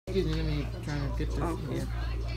Excuse me, let me try to get this. Okay. Yeah.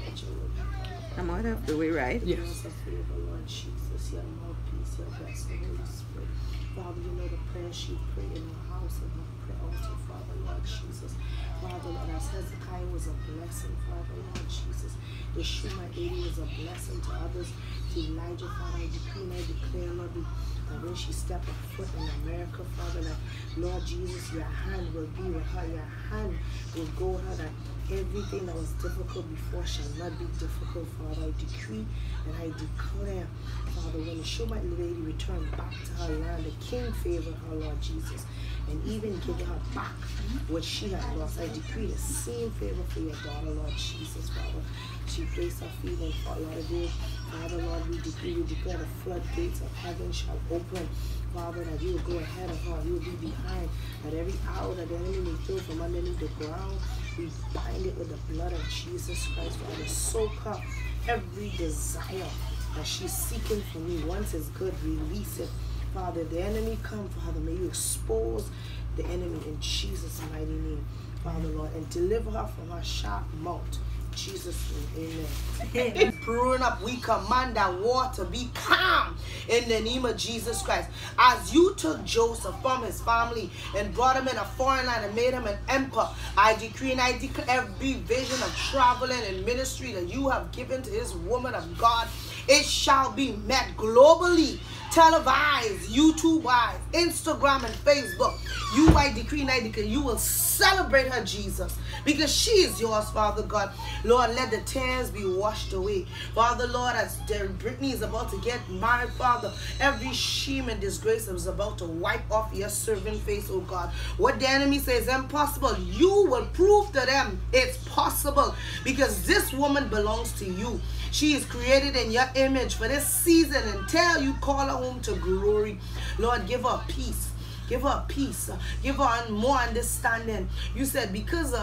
I'm out of the way, right? Yes. Lord Jesus, your mouthpiece, your blessed Holy Spirit. Father, you know the prayer she prayed in her house and her prayer altar, Father, Lord Jesus. Father, Lord, as Hezekiah was a blessing, Father, Lord Jesus. The Shunammite lady was a blessing to others. To Elijah, Father, I decree and I declare, Lord, that when she stepped a foot in America, Father, that Lord Jesus, your hand will be with her. Your hand will go with her. That everything that was difficult before shall not be difficult, Father. I decree and I declare, Father, when the Shunammite lady returned back to her land, the king favored her, Lord Jesus, and even giving her back what she had lost. I decree the same favor for your daughter, Lord Jesus, Father. She placed her feet in Fort Lauderdale. Father, Lord, we declare the floodgates of heaven shall open. Father, that you will go ahead of her, you will be behind, that every hour that the enemy may throw from underneath the ground, we bind it with the blood of Jesus Christ, Father. Soak her every desire that she's seeking from you. Once it's good, release it. Father, if the enemy come, Father, may you expose the enemy in Jesus' mighty name, Father, Lord, and deliver her from her sharp mouth. Jesus' name, amen. Brewing up, we command that war to be calm in the name of Jesus Christ. As you took Joseph from his family and brought him in a foreign land and made him an emperor, I decree and I declare every vision of traveling and ministry that you have given to this woman of God, it shall be met globally, televised, YouTube-wise, Instagram and Facebook. I decree and I declare you will celebrate her, Jesus, because she is yours, Father God. Lord, let the tears be washed away. Father, Lord, as Brittany is about to get married, Father, every shame and disgrace is about to wipe off your servant face, oh God. What the enemy says is impossible, you will prove to them it's possible, because this woman belongs to you. She is created in your image for this season until you call her home to glory. Lord, give her peace. Give her peace. Give her more understanding. You said because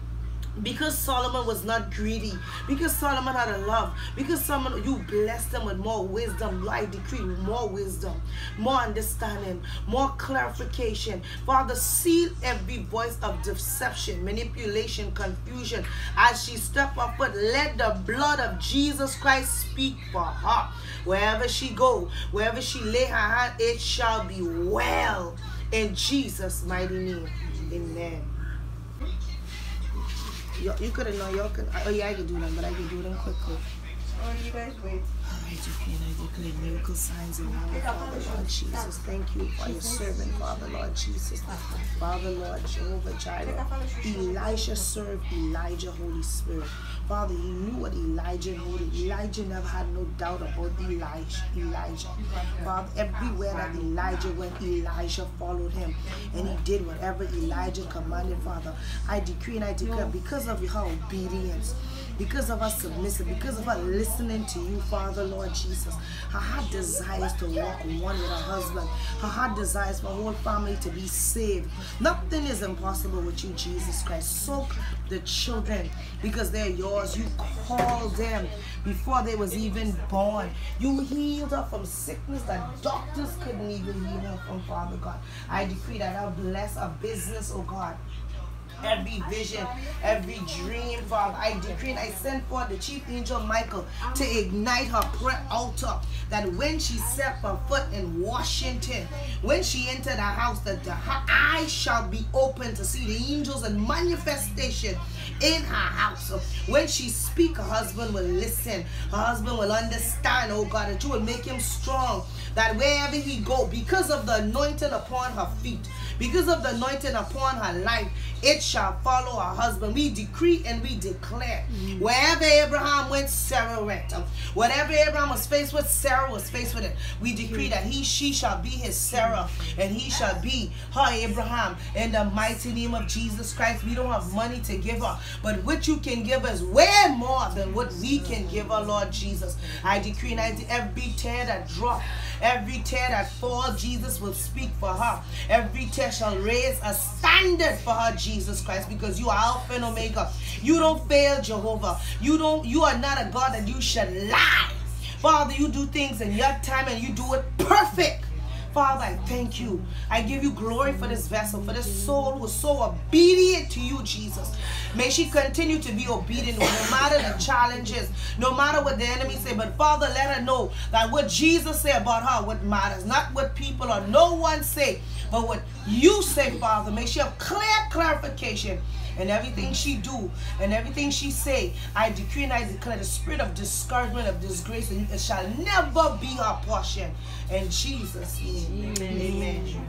Solomon was not greedy, because Solomon had a love, because Solomon, you blessed them with more wisdom. I decree more wisdom, more understanding, more clarification. Father, seal every voice of deception, manipulation, confusion. As she stepped up, but let the blood of Jesus Christ speak for her. Wherever she go, wherever she lay her hand, it shall be well. In Jesus' mighty name, amen. You could have known, y'all could. Oh yeah, I can do them, but I can do them quickly. Oh, you guys wait. I declare miracle signs and wonders, Father, Lord Jesus. Thank you for your servant, Father, Lord Jesus. Father, Lord Jehovah Jireh. Elisha served Elijah, Holy Spirit. Father, you knew what Elijah needed. Elijah never had no doubt about Elijah. Father, everywhere that Elijah went, Elijah followed him. And he did whatever Elijah commanded, Father. I decree and I declare, because of her obedience, because of her submission, because of her listening to you, Father, Lord Jesus, her heart desires to walk one with her husband. Her heart desires for her whole family to be saved. Nothing is impossible with you, Jesus Christ. Soak the children because they're yours. You called them before they was even born. You healed her from sickness that doctors couldn't even heal her from, Father God. I decree that I'll bless our business, oh God. Every vision, every dream, Father, I decree and I send forth the chief angel Michael to ignite her prayer altar, that when she set her foot in Washington, when she entered her house, that her eyes shall be open to see the angels and manifestation in her house. When she speaks, her husband will listen, her husband will understand, oh God, that you will make him strong, that wherever he go, because of the anointing upon her feet, because of the anointing upon her life, it shall follow her husband. We decree and we declare, wherever Abraham went, Sarah went. Whatever Abraham was faced with, Sarah was faced with it. We decree that she shall be his Sarah, and he shall be her Abraham. In the mighty name of Jesus Christ, we don't have money to give her, but what you can give us way more than what we can give her, Lord Jesus. I decree and I declare, every tear that drop, every tear that fall, Jesus will speak for her. Every tear shall raise a standard for her, Jesus Christ, because you are Alpha and Omega. You don't fail, Jehovah. You are not a God that you should lie. Father, you do things in your time and you do it perfect. Father, I thank you. I give you glory for this vessel, for this soul who is so obedient to you, Jesus. May she continue to be obedient no matter the challenges, no matter what the enemy say. But Father, let her know that what Jesus said about her, what matters, not what people or no one say, but what you say, Father. May she have clarification in everything she do and everything she say. I decree and I declare the spirit of discouragement, of disgrace, and it shall never be her portion. In Jesus' name, amen.